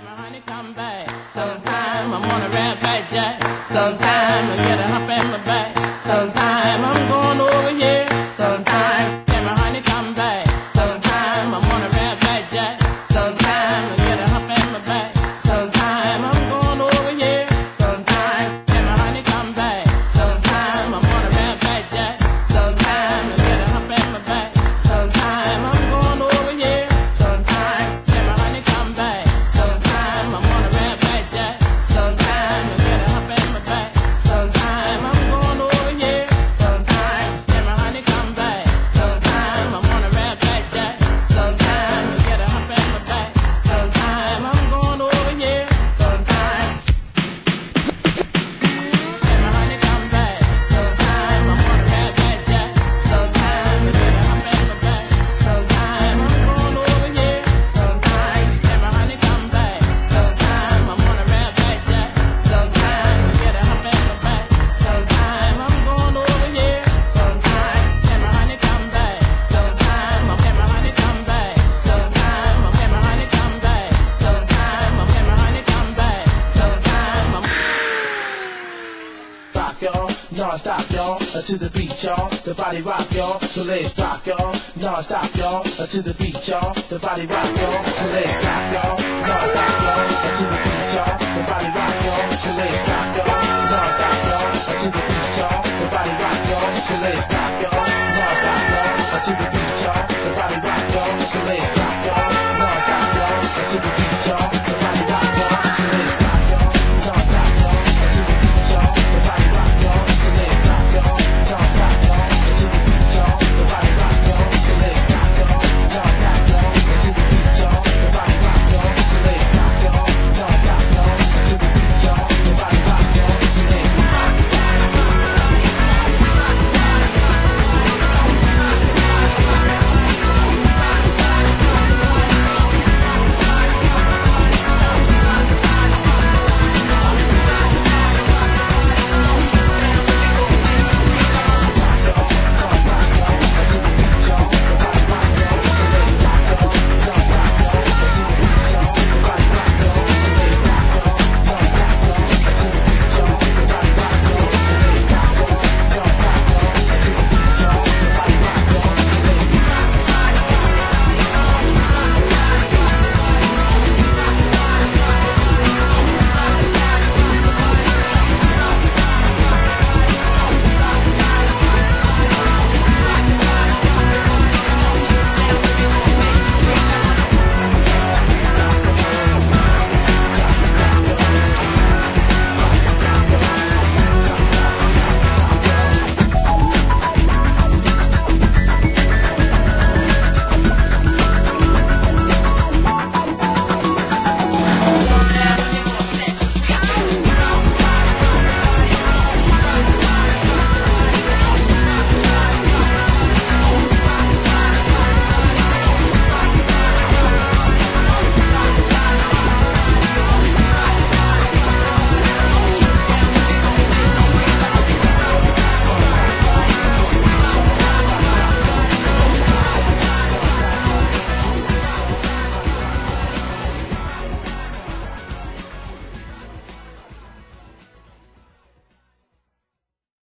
honey come back. Sometime I'm on a red back jack. Sometime I get a hump in my back. Sometime I'm going over here. Sometime can my honey come back. Sometime I'm on a red back jack. Sometime I get a hump in my back. Sometime I'm going over here. Sometime can my honey come back. Sometime I'm on a red back jack. Sometime I get a hump in my back. Sometime I'm going over here. Sometime can my honey come back. Sometime I'm on a red back jack. Sometime I get a hump in my back. Sometime I'm going over here. Sometime can my honey come back. Sometime I'm on a red back jack. Sometime I get a hump in my back. Sometime I'm going over here. Sometime can my honey come back. Sometime I'm on a red back jack. Sometime I get a hump in my back. Sometime I'm going over here. Sometime can my honey come back. Sometime I'm on a red back jack. Sometime I get a hump in my back. Sometime I'm going over here. Sometime can my honey come back. Sometime I'm can my honey come back. Sometime I'm can my honey come back. Sometime I'm can my honey come back. Sometime I'm rock y'all, non-stop y'all, to the beat y'all, the body rock y'all, so let's rock y'all, non-stop y'all, to the beat y'all, the body rock y'all, so let's rock.